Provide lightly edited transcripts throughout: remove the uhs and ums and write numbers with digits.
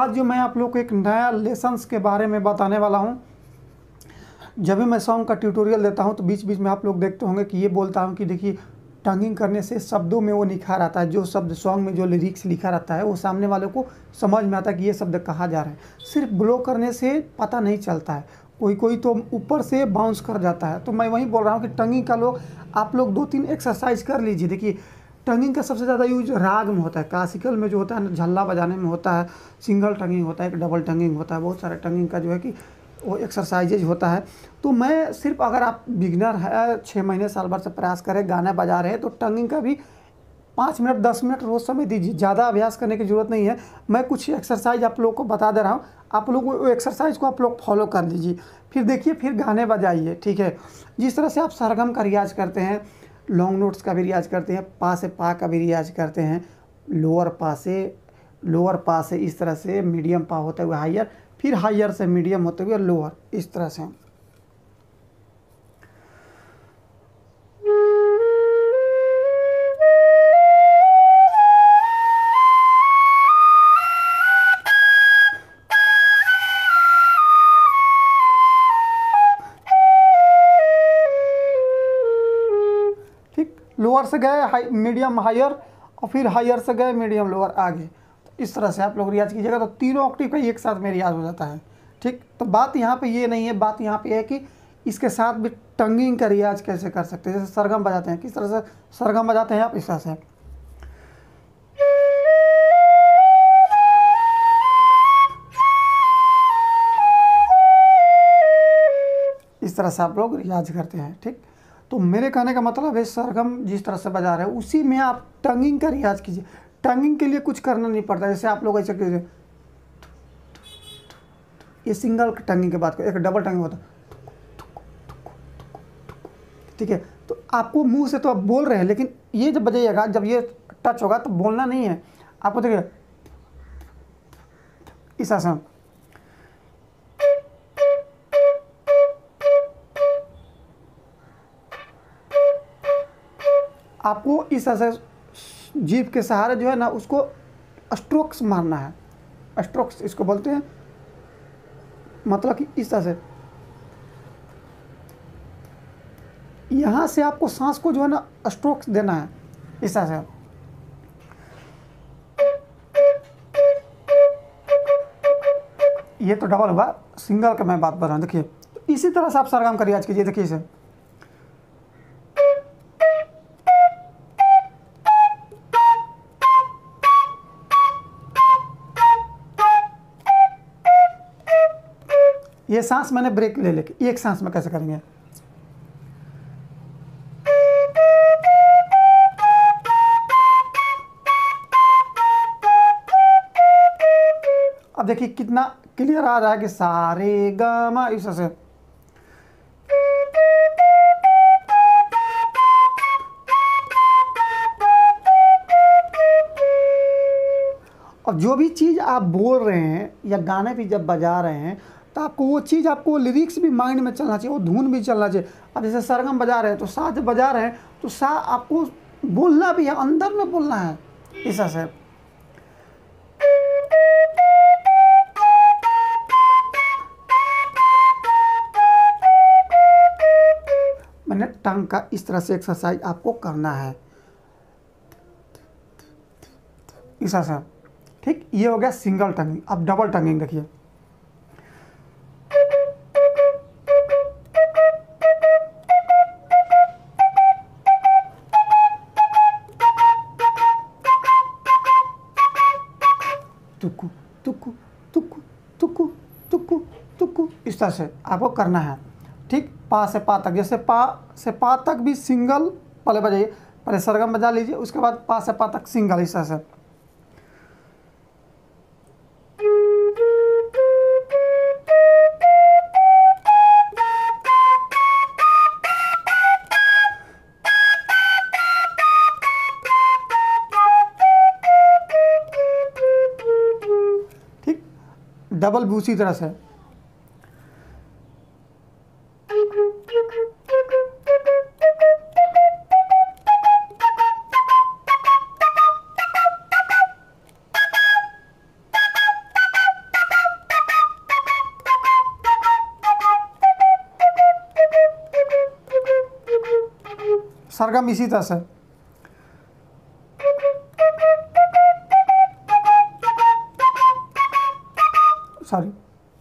आज जो मैं आप लोग को एक नया लेसन्स के बारे में बताने वाला हूँ। जब भी मैं सॉन्ग का ट्यूटोरियल देता हूँ तो बीच बीच में आप लोग देखते होंगे कि ये बोलता हूँ कि देखिए टंगिंग करने से शब्दों में वो निखार आता है। जो शब्द सॉन्ग में जो लिरिक्स लिखा रहता है वो सामने वाले को समझ में आता है कि ये शब्द कहा जा रहा है। सिर्फ ब्लो करने से पता नहीं चलता है, कोई कोई तो ऊपर से बाउंस कर जाता है। तो मैं वही बोल रहा हूँ कि टंगिंग का लोग आप लोग 2-3 एक्सरसाइज कर लीजिए। देखिए टंगिंग का सबसे ज़्यादा यूज राग में होता है। क्लासिकल में जो होता है झल्ला बजाने में होता है, सिंगल टंगिंग होता है, एक डबल टंगिंग होता है, बहुत सारे टंगिंग का जो है कि वो एक्सरसाइजेज होता है। तो मैं सिर्फ अगर आप बिगनर है 6 महीने साल भर से प्रयास करें, गाना बजा रहे हैं, तो टंगिंग का भी 5 मिनट 10 मिनट रोज़ समय दीजिए। ज़्यादा अभ्यास करने की ज़रूरत नहीं है। मैं कुछ एक्सरसाइज आप लोगों को बता दे रहा हूँ, आप लोग वो एक्सरसाइज को आप लोग फॉलो कर लीजिए। फिर देखिए, फिर गाने बजाइए, ठीक है। जिस तरह से आप सरगम का रियाज करते हैं, लॉन्ग नोट्स का भी रियाज करते हैं, पा से पा का भी रियाज करते हैं, लोअर पा से इस तरह से मीडियम पा होते हुए हायर, फिर हायर से मीडियम होते हुए लोअर, इस तरह से। ठीक, लोअर से गए मीडियम हायर, और फिर हायर से गए मीडियम लोअर आगे। तो इस तरह से आप लोग रियाज कीजिएगा तो तीनों ऑक्टेव का एक साथ में रियाज हो जाता है। ठीक, तो बात यहाँ पे ये नहीं है, बात यहाँ पे है कि इसके साथ भी टंगिंग का रियाज कैसे कर सकते हैं। जैसे सरगम बजाते हैं, किस तरह से सरगम बजाते हैं आप, इस तरह से। इस तरह से आप लोग रियाज करते हैं। ठीक, तो मेरे कहने का मतलब है सरगम जिस तरह से बजा रहे हैं उसी में आप टंगिंग का रियाज कीजिए। टंगिंग के लिए कुछ करना नहीं पड़ता। जैसे आप लोग ऐसे कीजिए, ये सिंगल टंगिंग की बात करें, एक डबल टंगिंग होता है, ठीक है। तो आपको मुंह से तो आप बोल रहे हैं, लेकिन ये जब बजाइएगा, जब ये टच होगा तो बोलना नहीं है आपको। देखिए इस आसन, आपको इस तरह से जीभ के सहारे जो है ना उसको स्ट्रोक्स मारना है। स्ट्रोक्स इसको बोलते हैं, मतलब कि इस तरह से यहाँ से आपको सांस को जो है ना स्ट्रोक्स देना है, इस तरह से। ये तो डबल हुआ, सिंगल का मैं बात कर रहा हूँ। देखिए तो इसी तरह से आप सरगम का रियाज कीजिए। देखिए इसे, ये सांस मैंने ब्रेक ले लेके एक सांस में कैसे करेंगे। अब देखिए कितना क्लियर आ रहा है कि सारे गामा, इस तरह से। और जो भी चीज़ आप बोल रहे हैं या गाने भी जब बजा रहे हैं तो आपको वो चीज़, आपको लिरिक्स भी माइंड में चलना चाहिए, वो धुन भी चलना चाहिए। अब जैसे सरगम बजा रहे हैं तो सा जब बजा रहे हैं तो सा आपको बोलना भी है, अंदर में बोलना है, इस तरह से। मैंने टंग का इस तरह से एक्सरसाइज आपको करना है, इस तरह से। ठीक, ये हो गया सिंगल टंगिंग। अब डबल टंगिंग देखिए, तुक्कू तुक्कू तुक्कू तुक्कू तुक्कू तुक्कू, इस तरह से आपको करना है। ठीक, पा से पा तक, जैसे पा से पा तक भी सिंगल पहले बजाइए, पहले सरगम बजा लीजिए, उसके बाद पा से पा तक सिंगल, इस तरह से। ठीक, डबल भी उसी तरह से। सरगम इसी तरह से। सॉरी,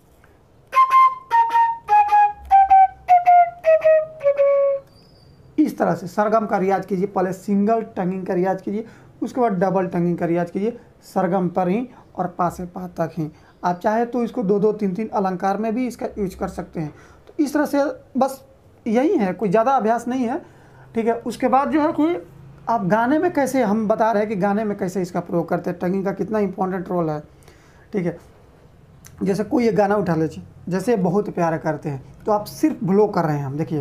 इस तरह से सरगम का रियाज कीजिए। पहले सिंगल टंगिंग का रियाज कीजिए, उसके बाद डबल टंगिंग का रियाज कीजिए, सरगम पर ही और पा से पा तक ही। आप चाहे तो इसको 2-2, 3-3 अलंकार में भी इसका यूज कर सकते हैं। तो इस तरह से बस यही है, कोई ज़्यादा अभ्यास नहीं है, ठीक है। उसके बाद जो है कि आप गाने में कैसे, हम बता रहे हैं कि गाने में कैसे इसका प्रयोग करते हैं, टंगिंग का कितना इंपॉर्टेंट रोल है, ठीक है। जैसे कोई एक गाना उठा लीजिए, जैसे बहुत प्यार करते हैं, तो आप सिर्फ ब्लो कर रहे हैं, हम देखिए,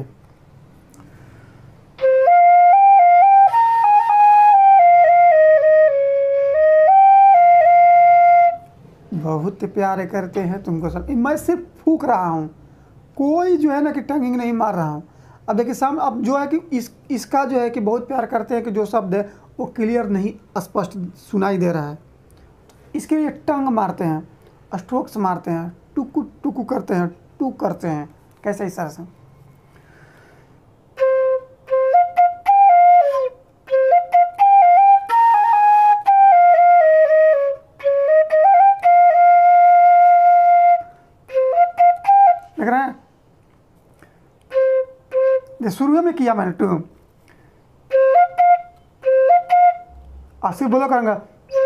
बहुत प्यार करते हैं तुमको सब, मैं सिर्फ फूंक रहा हूँ, कोई जो है ना कि टंगिंग नहीं मार रहा हूँ। अब देखिए सामने, अब जो है कि इसका जो है कि बहुत प्यार करते हैं कि जो शब्द है वो क्लियर नहीं, स्पष्ट सुनाई दे रहा है, इसके लिए टंग मारते हैं, स्ट्रोक्स मारते हैं, टुकु टुकु करते हैं, टुक करते हैं, कैसे इस तरह से। देख रहे हैं, शुरू में किया मैंने टू, और सिर्फ बोलो करूँगा,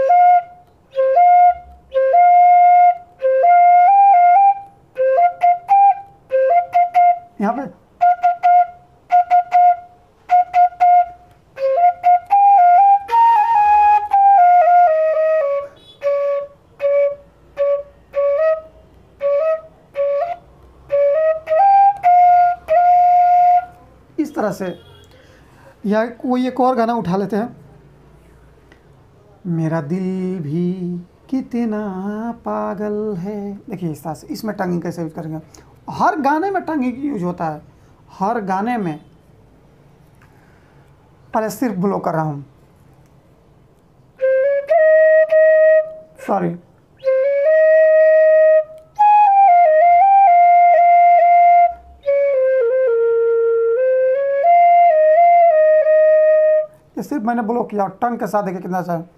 यहाँ पे इस तरह से। या कोई एक और गाना उठा लेते हैं, मेरा दिल भी कितना पागल है, देखिए इस तरह से। इसमें टंगिंग कैसे यूज करेंगे, हर गाने में टंगिंग यूज होता है, हर गाने में। पहले सिर्फ ब्लो कर रहा हूँ, सॉरी, ये सिर्फ मैंने ब्लो किया, टंग के साथ देखिए कितना अच्छा है।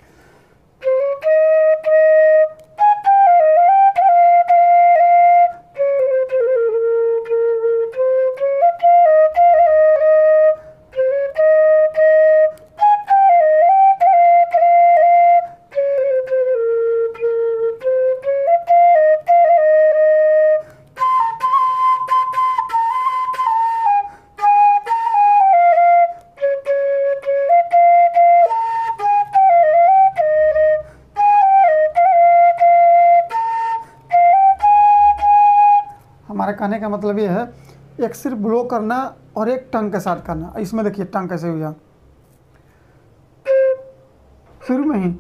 हमारे कहने का मतलब ये है, एक सिर्फ ब्लो करना और एक टंग के साथ करना। इसमें देखिए टंग कैसे हुआ, शुरू में ही।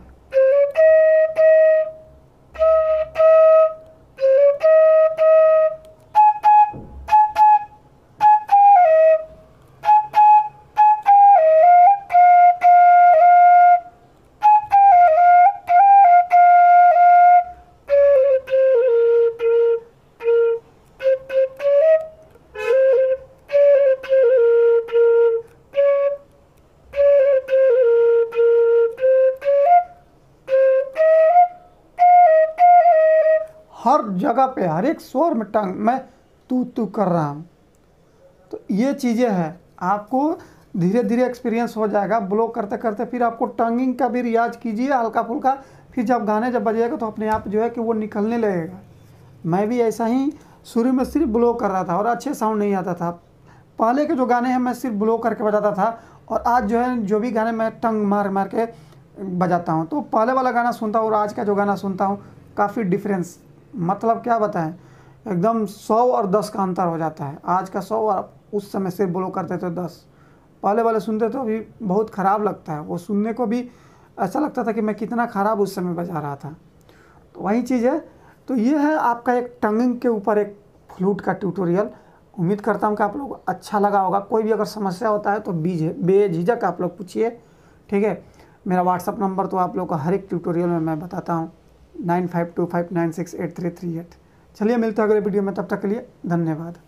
हर जगह पे, हर एक स्वर में टंग, मैं तू कर रहा हूँ। तो ये चीज़ें हैं, आपको धीरे धीरे एक्सपीरियंस हो जाएगा ब्लो करते करते। फिर आपको टंगिंग का भी रियाज कीजिए हल्का फुल्का, फिर जब गाने जब बजेगा तो अपने आप जो है कि वो निकलने लगेगा। मैं भी ऐसा ही शुरू में सिर्फ ब्लो कर रहा था और अच्छे साउंड नहीं आता था। पहले के जो गाने हैं मैं सिर्फ ब्लो करके बजाता था, और आज जो है जो भी गाने मैं टंग मार मार के बजाता हूँ। तो पहले वाला गाना सुनता हूँ और आज का जो गाना सुनता हूँ, काफ़ी डिफरेंस, मतलब क्या बताएं, एकदम 100 और 10 का अंतर हो जाता है। आज का 100 और उस समय सिर्फ ब्लो करते थे 10। पहले वाले सुनते तो अभी बहुत ख़राब लगता है, वो सुनने को भी ऐसा लगता था कि मैं कितना ख़राब उस समय बजा रहा था। तो वही चीज़ है। तो ये है आपका एक टंगिंग के ऊपर एक फ्लूट का ट्यूटोरियल। उम्मीद करता हूँ कि आप लोग अच्छा लगा होगा। कोई भी अगर समस्या होता है तो बेझिझक आप लोग पूछिए, ठीक है। मेरा व्हाट्सअप नंबर तो आप लोग को हर एक ट्यूटोरियल में मैं बताता हूँ, 9525968338। चलिए मिलते हैं अगले वीडियो में, तब तक के लिए धन्यवाद।